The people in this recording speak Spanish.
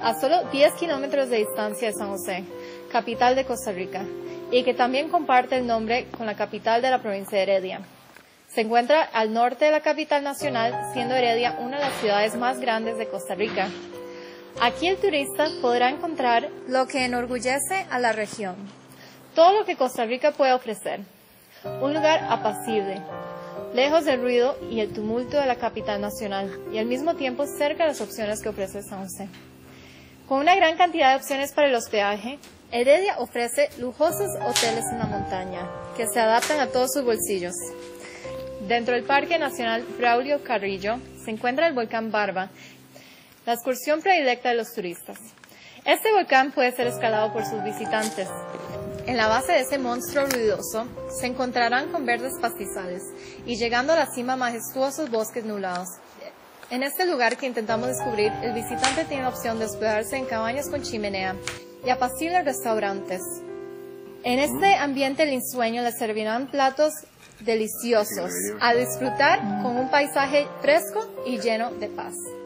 a solo 10 kilómetros de distancia de San José, capital de Costa Rica, y que también comparte el nombre con la capital de la provincia de Heredia. Se encuentra al norte de la capital nacional, siendo Heredia una de las ciudades más grandes de Costa Rica. Aquí el turista podrá encontrar lo que enorgullece a la región, todo lo que Costa Rica puede ofrecer. Un lugar apacible, lejos del ruido y el tumulto de la capital nacional, y al mismo tiempo cerca de las opciones que ofrece San José. Con una gran cantidad de opciones para el hospedaje, Heredia ofrece lujosos hoteles en la montaña, que se adaptan a todos sus bolsillos. Dentro del Parque Nacional Braulio Carrillo se encuentra el volcán Barva, la excursión predilecta de los turistas. Este volcán puede ser escalado por sus visitantes. En la base de ese monstruo ruidoso se encontrarán con verdes pastizales y llegando a la cima majestuosos bosques nublados. En este lugar que intentamos descubrir, el visitante tiene la opción de hospedarse en cabañas con chimenea y apacibles restaurantes. En este ambiente el ensueño le servirán platos deliciosos a disfrutar con un paisaje fresco y lleno de paz.